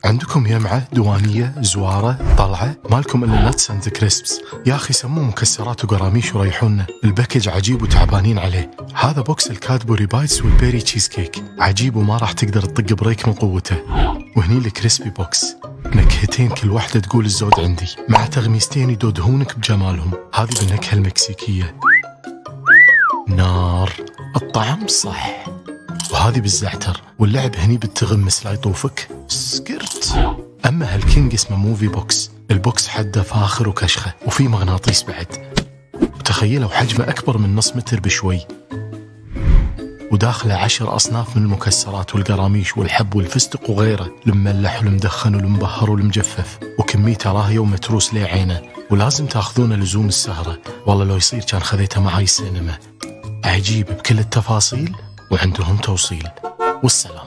عندكم يمعة، دوانية، زوارة، طلعة، مالكم إلا نتس أند كريسبس. يا أخي سموه مكسرات وقراميش وريحونا، الباكج عجيب وتعبانين عليه. هذا بوكس الكادبوري بايتس والبيري تشيز كيك، عجيب وما راح تقدر تطق بريك من قوته. وهني الكريسبي بوكس، نكهتين كل واحدة تقول الزود عندي، مع تغميستين يدودهونك بجمالهم. هذه بالنكهة المكسيكية، نار، الطعم صح. وهذه بالزعتر، واللعب هني بالتغمس لا يطوفك سكرت. أما هالكينج اسمه موفي بوكس، البوكس حده فاخر وكشخة، وفي مغناطيس بعد، وتخيلوا حجمه أكبر من نص متر بشوي، وداخله 10 أصناف من المكسرات والقراميش والحب والفستق وغيره، المملح والمدخن والمبهر والمجفف، وكميته راهية ومتروس ليه عينه. ولازم تاخذونه لزوم السهرة، والله لو يصير كان خذيته معاي السينما. عجيب بكل التفاصيل، وعندهم توصيل. والسلام.